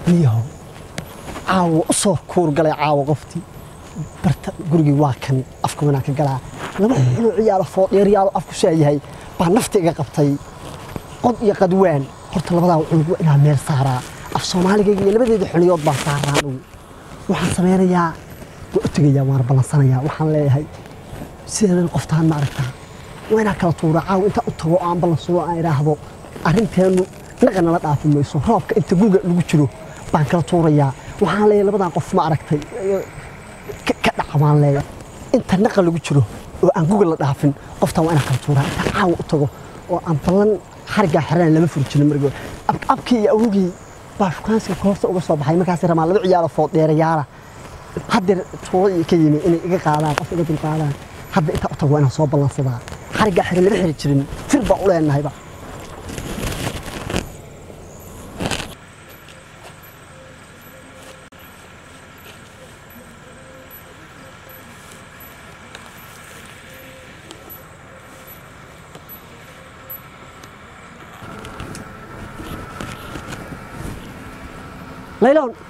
نيهو عاو أصور كور قلي عاو قفتي برت قرقي واكن أفكو مناك قلا لما حلو عيال فوق ريال أفكو شيء هاي بنفتي قبطي قد يقدوان قلت لبدا وعنقو إنها مير سارة أف صومالي قيقي لبدا حليوت با سارانو waxaan sameeyaa waqtiga waan balansanaya waxaan leeyahay sideen qoftaan ma aragtaa waana kala tuuraaca inta u tago aan balansado aan iraahdo arinteenu naqana la dhaafin mayso roobka inta guga lagu jiro baan kala tuurayaa waxaan leeyahay labadan qof ma aragtay ka dhacaan leeyahay inta naqa lagu jiro oo aan guga la dhaafin qoftaan waana kala tuuraa inta caaw u tago oo aan balan xarga xiraan lama furjin margo abkii awgii باشكانسي كورسة وقصة بحي مكاسي رمال لبع يالا فوق دير يالا هادر طوي كيمي إني إيقا قادان قف إيقا قادان هادر إتا أطوى أنا صوب الله صدا حرقا حرين لبحر جرين فربا أولي أنها هيبا ليلون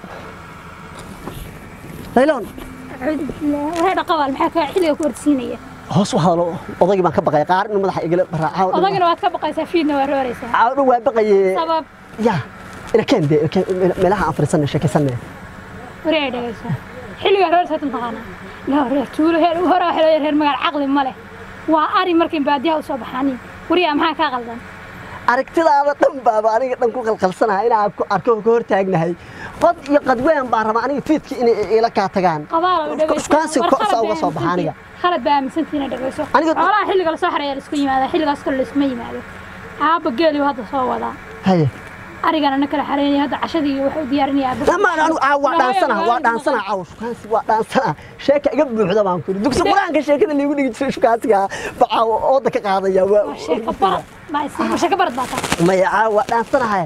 ليلون هذا قوال محاكا حلية كورتسينية هوس وحالو أضاقي ما كبقى قار إنه مدح يقلب براعاو أضاقي ما كبقى سفينة وروريسة عاو بقى سبب يا إذا كان دي ملاها أفر سنة شكي سنة وريدة ويسا حلية وروريسة تنطغانا لا وريتولو هورا حلية هير مقال عقلي مالي وآري مركين باديها وصوبحاني وريا محاكا غلطان aragtidaada dhan baaba aniga dhan ku qalqalsanahay inaan arko ka hor taagnahay qod iyo qadween baa raba aniga fiidki inay ila ka tagaan qofkaasi koosa uga soo baxaaniga khalad baa aaminsantiina dhageyso xoolaha xilliga la soo xareeyo isku yimaada xilligaas kale isma yimaado aaba geeli hadda soo wada haye arigana nakala xareeyay hadda cashadii wuxuu diyaarinayaa lama anu waa dhaansana qofkaasi waa dhaansana sheeka iga buuxda baan ku dugsi quraanka sheekada liigu dhigi jiray shukaastiga baa oo dadka qaadaya waa sheeka bar ما شكبرت باتا ما يعاود دانسنها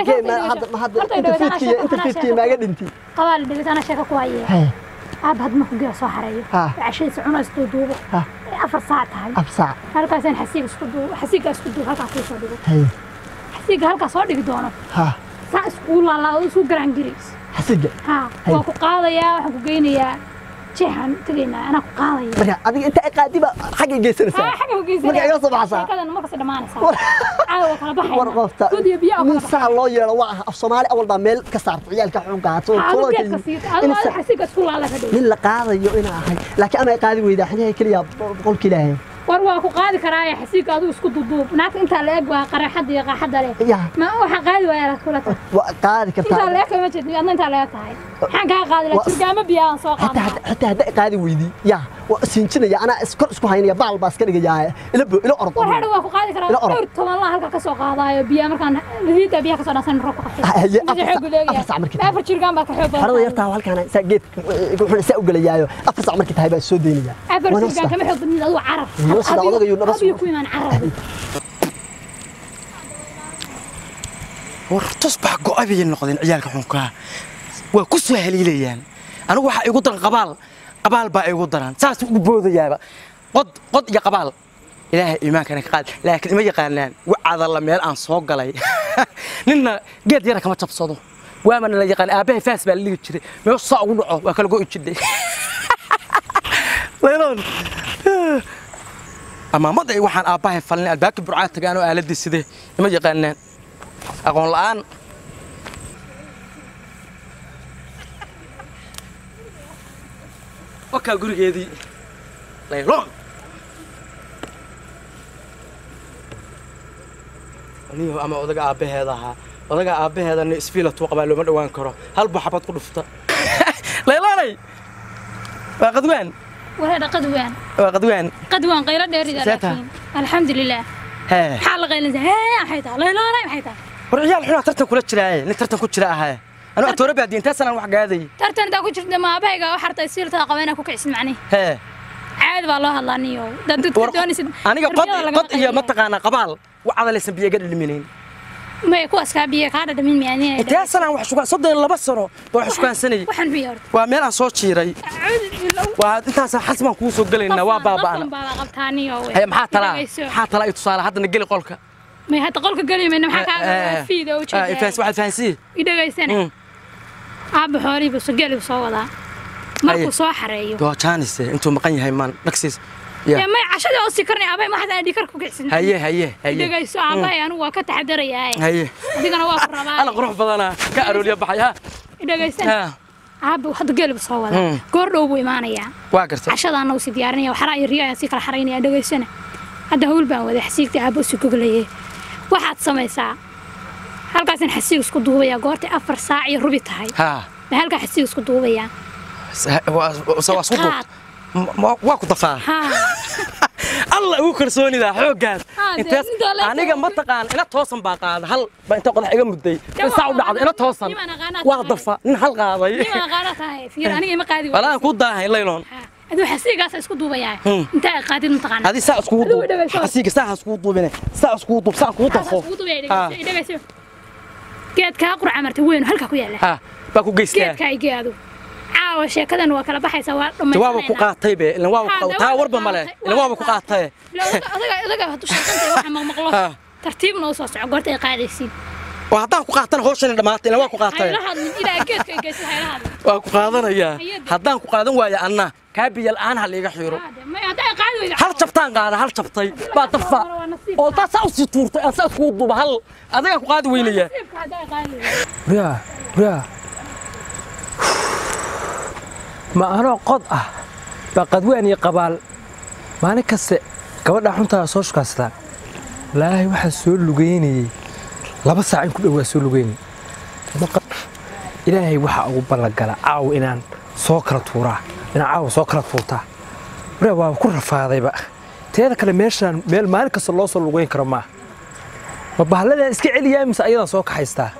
انت فيتكي ما قد انتي قوال دغت انا شيكه كوايه اب هاد ما كوغا سو خريو عشي سعونه اسكو دوبو 4 ساعات هاي 4 ساعات halkaasaan xasiig isku duub halka ku soo dhigo xasiig halka soo dhigi doono saa isku la isku garan giris xasiig waa ku qaadaya waxaan ku geynayaa jeexan tagayna ana ku qaadaya marka adiga inta ay qaadiba xaq geesanaysa xaq geesanaysa marka iga soo baxaysa kadan marka dhamaanaysa caawa kala baxay warqofta kodiya biyo kala saa loo yeelo waa af Soomaali awal baa meel ka saarto ciyaalka xunka ah in xasiga isku la fadhiyo in la qaadayo ina ahay laakiin ama ay qaadi weydaa xilliga kaliya boqolki ilaahay war waa ku qaadi karaa xasiga adu isku duduub naag inta la eeg waa qaraxada iyo qaaxada leh ma waxa qaadi waaya kula ta waa qaadi kartaa inta la eeg ma jeedin adna inta la eeg tahay waxaan ka qaadi la jirgaama biyaan soo qaada حتى هدا قاعد ويدي يا وسنجنا أنا اسكو هاينيا بالباس كده جاي إلى أرض وهذا هو قاعد كلام دور طبعا الله هلك كسو قاضي بيا مركان لذيذ بيا كسو ناسن روك هي أفرس عمر كتاب أفرس شرقان بك حب هذا يرتاح هالكان سجيت يقولون سأقول يايو أفرس عمر كتاب هاي السودانية أفرس شرقان كم يحب من الله عرب أبي يكون من عرب ورتصبح قوي النقدين عيالك حنكا وكسر هليليان أنا واحد يقدر قبال بقى يقدران ساس بوذ يابا قد يا قبال إله إيمان كان قال لكن ما يقالن وعد الله ميل أن صوق علي لأن جد يرك ما تبصده ومن اللي يقال أبيه فاس باللي يشري ما يصع ونوعه وكل جو يشدي ليلون أما ما ضي وحن أباه فلنا الباقي برعات كانوا أهل السده ما يقالن أقول الآن وكا غوريغيدي ليلون انيو اما odaga aabaheeda isfiila tuu qabaa looma dhawaan karo hal baxabad ku dhufta leylonay waa qadwaan qaylo dheerida laakiin alxamdulillah xal qaylan hayta leylonay hayta warciyaal xuna tartan kula jiray nin tartan ku jira ahaa أنا أتورى بعد أنت سنة واحد قاعدة. ترى دا كنت ما بيجا وحرت يصير تقوينا كوك عسل معني. ها. عاد والله الله نيو. ده أنت تدوني سد. أنا قط هي منطقة أنا قبال وعلى لسه بيجا قدر المنين. ما يكون أسكابية كارد من يعني. أنت سنة واحد شو كان صدق الله بس صرو واحد شو كان سنة. وحن بيارد. ومين عن صوت شيري. وأنت حسب ما كوسو قال لنا وابا أنا. هي محاط لا يتصال هذا نقل قولك. ما هتقولك قال لي منه حكى في ذا وشيء. فاس واحد فانسي. إذا جاي سنة. aabba xoolii buu geeli soo wadaa markuu soo xareeyo waa jaanis intuu maqan yahay maan dhaqsiis يا ما عشان أوصي كرني أبي ما حد عندي كركو قعسن هيه دقي سؤال أنا وقت تحضر يا هيه دقي أنا واقف رباعي أنا قروح بدنا كأرول يبحيها دقي سنة أبي وحد قلب صوّد قرر أبوي معنا يا واقرت عشان أنا وصي ديارني وحرائي الرياء سيك الحريني دقي سنة هذا هو البان وذا حسيك تعبوا سكوك ليه واحد سمي ساعة هل قاسن حسيك سكوت يا قارتي أفر ساعة يربط هاي ها هل قا حسيك سكوت يا سوا صوت واكو طفاه الله ugu kalsoonida xoogaas intaas aniga ma taqaan ina toosan baa qaad hal ba inta qodax iga mudday saa u dhacday ina toosan waa dafa in hal qaaday ma qaadatahay fiir aniga ma qaadi wala ku daahay layloon aduu xasiigaas isku duubayaa inta qaadid ma taqaan hadi saa isku duub xasiiga saa isku duubine saa isku duub saa ku dafo geedka qurca martay weyn halka ku yaala ha ba ku geystaa geedka ay geedo caawa sheekadan waa kala baxaysa waa dhamaysan jawaab ku qaatay be ilaa waa taa warba male ilaa waa ku qaatay adiga hadu shaqantay waxa ma maqlo tartiibna oo soo soco goorta ay qaadaysiin waa haddaan ku qaatan hawshan dhamaatay ilaa waa ku qaatay ilaa geedka ay geysay haylaha waa ku qaadanaya haddaan ku qaadan waayo anna kaabiyal aan hal iga xiro ma hadaa qaadi weyda hal jabtaan qaada hal jabtay baa dafa oo taas u si tuurtay aan saas ku duuba hal adiga ku qaadi weynaya riya ما أنا قد بقد وين يقبل ما أنا كسر gabadha xunta soo shaqaystaa ilaahay waxa soo lugeynay laba saac in ku dhaw soo lugeynay ilaahay waxa ugu balagala caaw inaan soo kala tuuraa inaan caaw soo kala tuurtaa waa ku rafaadayba teeda kale meeshan meel maalin kasta loo soo lugeyn karo ma bahalada iska celiyaa mise ayada soo kaxaystaa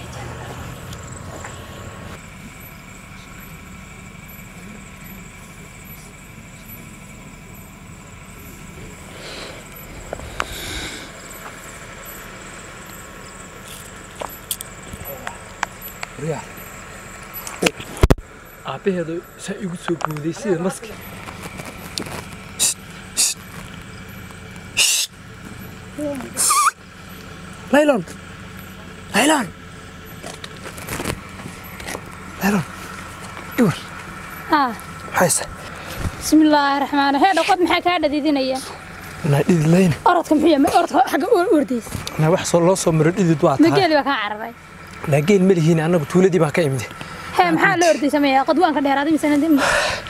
ريال أبي هذا سيقول سوق مديسي المسك ليلون ليلون ليلون يور حيسة بسم الله الرحمن الرحيم قد محاك هذا ديدينيا نادي لين أردكم فيها ما أرد حق أرديس أنا وحصل الله صمر إيدي دوات مجالي بكا عربي لكن ملهين أنا بتولدي ما كيمدي هي محل أردي سميها قدوان كده هذه مثلا دم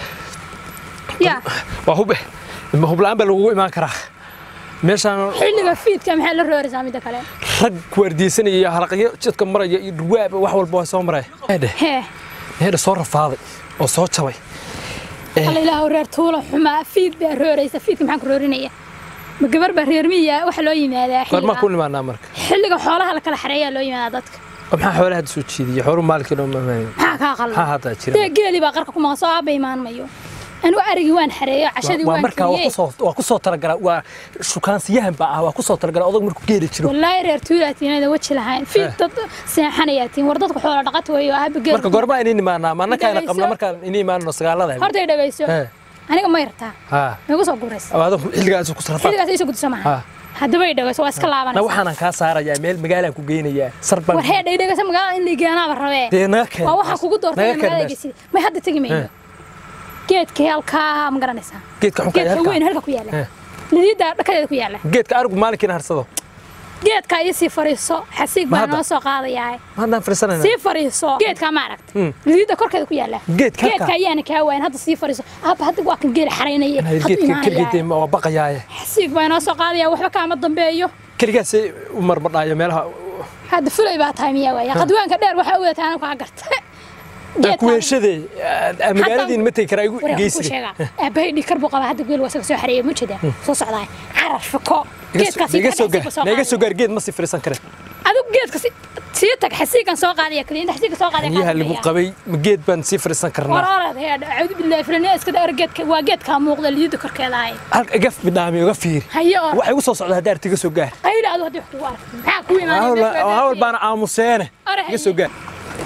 يا وهو به ما هو بالآن بلوغو ما كره ماشان حلقة فيت كم حل الروري سامي ده كلام رج وردي سنة يا حلقة جت كم مرة يرواب وحول بوس عمره هذا صار فاضي وصوت شوي الله لا هو رتولة حما فيت بالروري سفيت كم حق رورينية مقبر بريرمية وحلوي ماذا حلقة ما كل ما نامرك حلقة حولها لك الحرية لوي ماذا دتك maxaa xoolaha soo jeediyay xoolo maalkii loo maamay maxaa ka qalad maxaa hada jira geeli baa qarka kuma soo abaymaan mayo anu arigi waan xareeyo cashadii waan markaa waa ku soo talagala waa shukaansiyahan baa waa ku soo talagala odag markuu geeli jiro wallahi reer tuulaatiinada waji lahayn fi dad seexanayaatiin war dadku xoolo dhaqato way ah geeli marka goorma inay nimaana ma anaka qabla marka inay imaano sagaalada horta dhageyso aniga ma yartaa igu soo gureys awaado xilligaas ku sarfaa xilligaas isu gudsamaa hadaba ay dhageyso waa iska laabanaysa waxaan ka saarayaa meel magaalaan ku geynayaa sarban war heeday dhageyso magaalada in liigaanaba rabee waa waxa kugu doortay magaalada geesi ma hadda tagi meeyo geedka halka ma garanaysaa geedka xunka weyn halka ku yaala lidida dhakadeeda ku yaala geedka argu maalinkiina harsado geedka ay si fariiso xasiig baa noo soo qaadayaa ma hadaan fariisanayna si fariiso geedka ma aragtay lidida korkeeda ku yaala geedka ayaan ka wayn hadda si fariiso hadda waa kan geel xareynay geedka ma baqayaaye xasiig baa noo soo qaadayaa waxba kaama dambeeyo kaligaas u marbadhaayo meelaha hadda fulay baa taamiya way qadwaanka dheer waxa uu wataan ka gartay kuweeshadee magaaladiin ma tagi karaa igu geesiga abaydhi karbu qaba hadda geel wasaga soo xareeyay ma jeedaa soo socdaa carar fako geedkaas naga soo gaar geed ma si firisan kare adigu geedkaas si tag xasiigan soo qaadaya kaliya xasiiga soo qaadaya yaha lagu qabay geed baan si firisan karnaa waraarad heed aad billahi filana iska daar geedka waa geedka muuqda liido korkeeda ay gaf bidhaami uga fiir waxa igu soo socda hadda artiga soo gaar qayla adu hadii wax ku arko maxaa ku iimaanay hawl baan aamuseene iga soo gaar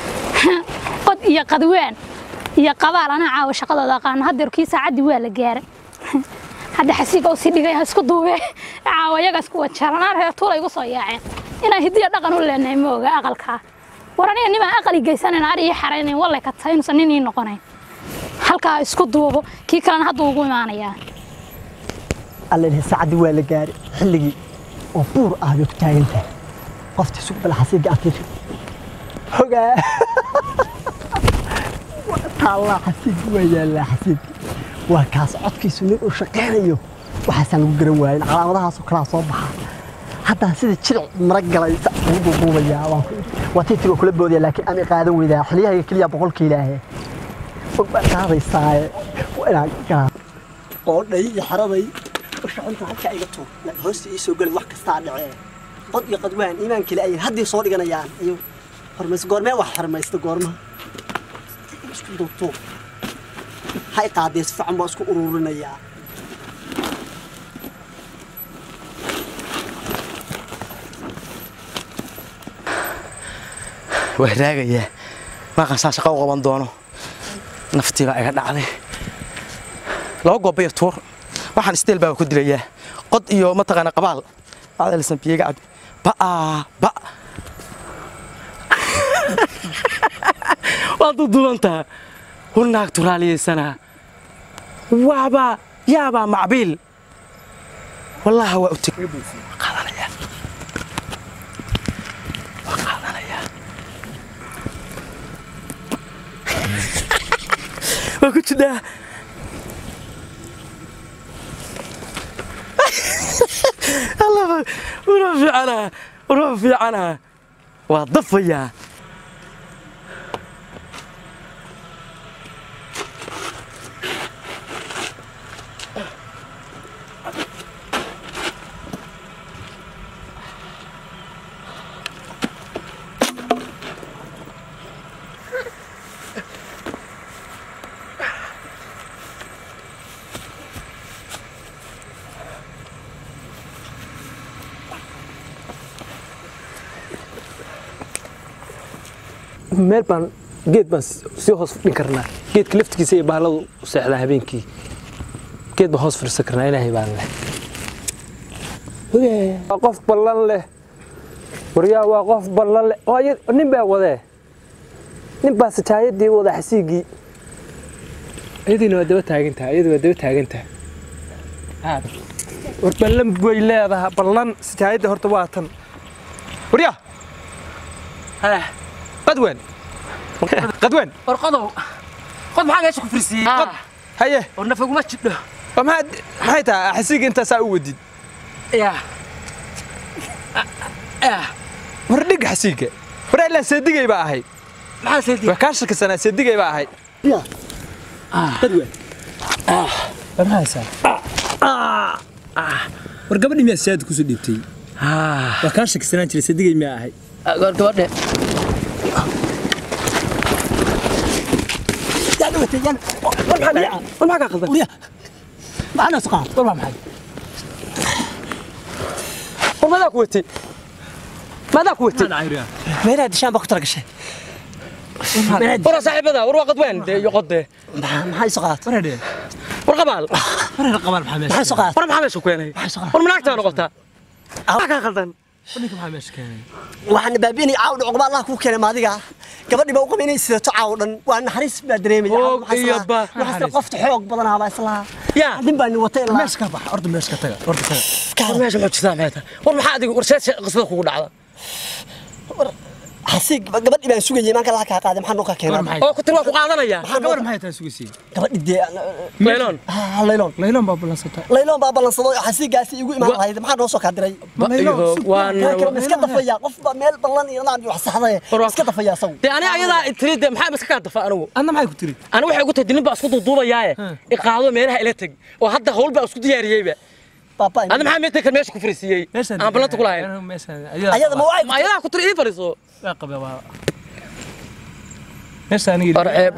qod iyo qadwaan iyo qabaal ana caawa shaqadooda qaan hadda kii saacadii waa la gaaray hadda xasiiga oo si dhigay isku duubay caawa yaga isku wajaran reer tuula igu soo yaaceen ina hidiya dhaqan u leenahay mooga aqalka وراني أني ما أقل جيسان أنا أري حريني والله كتاين سنيني نقنين halka isku duubo kii kalena hadda ugu imaanaya الله سعد ولا قاري حلقي وبور أهلك تاينته قفت سوق بالحسيق أكيد هجا الله حسيق ويا الله حسيق وكاس عطكي سنين وشقينيو وحسن وقروين على وضعها سكرا صباحا حتى سيد تشرع مرقلة يسقطوا يا وتيترو كل بودي لكن أنا قاعدة إذا حليها كليا بقول كيلاها هذا الصايع وأنا كان قولي حرامي وش أنت حكي أي طول لا هوس يسوق الوقت استعد قد يقدوان إيمان كلا أي هدي صور جنا يعني أيوه حرمس قرمة وحرمس تقرمة مش كده طول هاي قاعد يسفع ماسك أورورنا يا وهراجع ما قصاش قوة بندونه نفتي بقى قاعد عليه لو قبير تور waxaan isteel baa ku dilayaa qod iyo ma taqaan qabaal aad la sanbiyay gacad ba waa duduwanta hurnaag turaaliyaysanaa waaba yaaba macbiil wallahi waa u tagay qaadanaya waa ku jiraa الله ورفع عنها وضفيا meel baan geed baan sii hoos fadhin karnaa geedka laftigiisa iyo bahaladu u seexdaa habeenkii geed baan hoos fadhiisan karnaa ilaahay baan leh waa qof ballan leh waryaa waa qof ballan leh nin baa wadee nin baa sajaayadii wada xasiigii iyadiina waa daba taagantahay iyadu waa daba taagantahay war ballan way leedahay ballan sajaayadda horta waa tan waryaa قدوان ورقضوا قد معاك ايش كفرسي قد هيه ورنفقوا ما تشبه وما حيتها حسيق انت ساودي يا وردق حسيقه ورا لا صدقي بقى هي ما صدقي وكاشك سنه صدقي بقى هي يا قدوان ما هيسا ورقبني ما سيد كسو ديبتي وكاشك سنه جري صدقي ما هي قد تجان والمحاجة قلبك ويا معنا سقاط والله محاجة وماذا قوتي ماذا قوتي انا عيريا ما يراد شان بكتر قشة ورا صاحب هذا ورا قدوان يقضي ما هاي سقاط ورا ورقبال القمر محمد ما هاي سقاط ورا محمد شكويني ورمناكتها نقطة ما غلطان وليك محمد كان waxaan baabinay caawd uqba Allah ku keenay maadiga gabadhii baa u qabanaysa caawdan waan naxariis baa dareemay waxa qofta xoog badan ah isla ya din baan watay ilaa meeska bax ordu meeska taga ordu taga كان ماشي محجزة معها war maxaa adigu warshaad qisada kugu dhacda xasiig gabadhii baan sugayay marka la ka qaaday maxaa noo ka keenay oo ku tir waa ku qaadanaya gabar maxay tahay sugaysi gabadhii layloon layloon baa balansatay layloon baa balansado xasiigaasi igu imaan lahayd maxaa noo soo ka diray waan iska dafaya qof baa meel ballan iyo naan wax saxday iska dafaya saw ani ayada tirida maxaa iska ka dafa anigu anna maxay ku tiri ana waxay ugu tadinin baa isku duubayaaye iqaado meelaha ila tag oo hadda hawl baa isku diyaariyayba baba ana maxaa meesha kan meesha ku fariisiyay aan balanta ku lahayn ayada ma waay ayada ku tiri fariiso qaba waa meesha aniga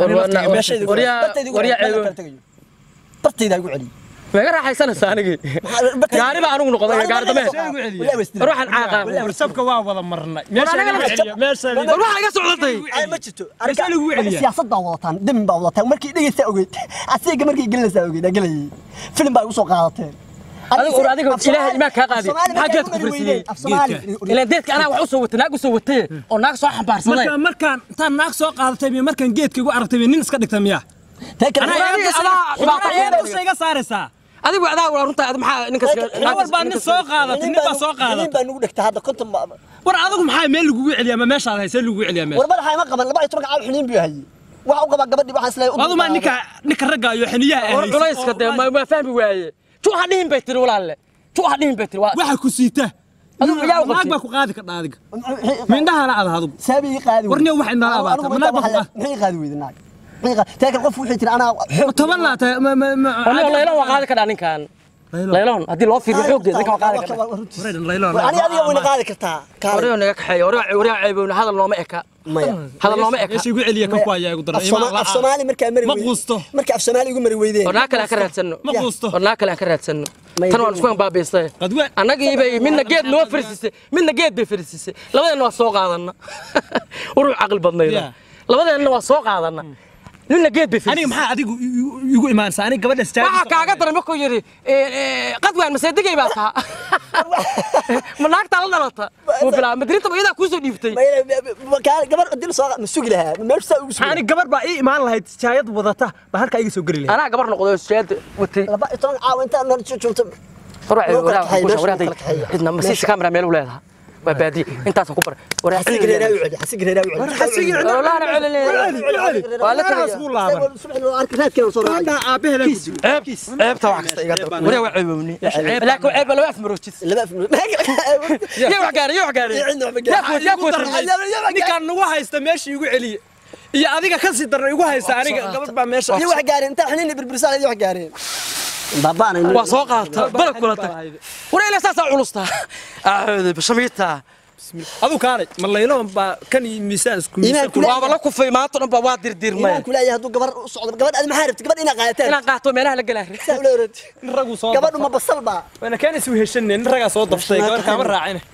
bartayda ugu celi ما راح يسنى سانقي قاري بقى أنا نقطة قاري تمام روح العاقة سبك واو مرنا ماشي روح على قصة عطي أي ما شفتوا سياسة ضوطان دم ضوطان مركي دقي سأوجد عسيق مركي قلنا سأوجد أقلي فيلم بقى وسوق عاطين adiga ilaahay imaan ka qaadi xageed ku farsiinay ilaa deedka ana wax u soo watay naag u soo watay oo naag soo xambaarsaday markaan intaan naag soo qaadatay markaan geedka igu aragtay nin iska dhigtay miya ana iga saaraysaa adigu adaa runta maxaa ninkaas awal baa nin soo qaadatay nin baa soo qaadatay nin baa nugu dhigtay hadda konton war adigu maxaa meel lagu celiyaa ma meesha haysan lagu celiyaa meel war madaxa ma qaban 12 caaw xuniin buu hayay waxa uu qaba gabadhii waxaan isleeyahay wadu ma ninka ragga iyo xiniyaha ay culayska de ma fahmi waaye tu hadhiin bay tiri walaalle tu hadhiin bay tiri waxa ku siita adigu yaa u qabtay ku qaadi ka dhaadiga mindahana aad hadu saabi qaadi warniyo wax inaa abaata maxay qaadi weydinaa تاكل قف وحيت انا طبعا لا انا ليلون وقاعد كذا نكان ليلون هذه لو في حوق ذيك وقاعد كذا ليلون انا ادي وين قاعد كرتا وريو نك حي وريو عيبون هذا لو ما اكا هذا لو ما اكا ايش يقول عليا كوكو يا يقدر اف سومالي مركا مري ما قوسته مركا اف سومالي يقول مري ويدين ورنا كلا كرهتسنو ما قوسته ورنا كلا كرهتسنو tan waan isku baabeystay anaga ibay midna geed noo firsisay midna geed bay firsisay labadeena waa soo qaadana uruu aqal badnayda labadeena waa soo qaadana nina geed bay aniga maxaa adigu igu iimaansan aniga gabadha istaag waxa kaaga daran markuu yiri qadwaan masadigay baa taa manaagta la dhalata oo bilaa madrinta iyada ku soo dhiiftay gabar dil soo masuug lahaa meesha ugu soo aniga gabar baa ii iimaan lahayd jaayad wadata ba halka iga soo gali lahayd ana gabar noqdo jaayad watay 12 caaw inta aan joogto waraacay idna masiis kamera meel u leedahay وبادي انت تكبر ورا حسيق راوي حسيق راوي حسيق لا انا علي ولا رسول الله صبح لو اركات كانوا صور انا ابيه لا عيب تا واخ ورا عيبني لكن عيب لا افمروجس لا افمروجس يا وحقاري يا وحقاري يا كوتر ninkan nagu haysta meeshii igu celiye iyo adiga ka sii darnay igu haysta aniga gabadh baa meesha iyo wax gaareen inta xaniin birbirsal iyo wax gaareen بابانا وسوق قاطع بلد كلها ولا اساس علوستا بشميتها ادو كاني مليلون با كان ميسان اسكو ميسان waa la kufay maanta dhan ba waa dirdirmay kula yahay hadu gabar u socdo gabar aad ma xarifta gabar ina qaataan ina qaato meelaha la galay ragu soo gabar ma basal ba wana keen isu heshaneen raga soo daftay gabar kama raacin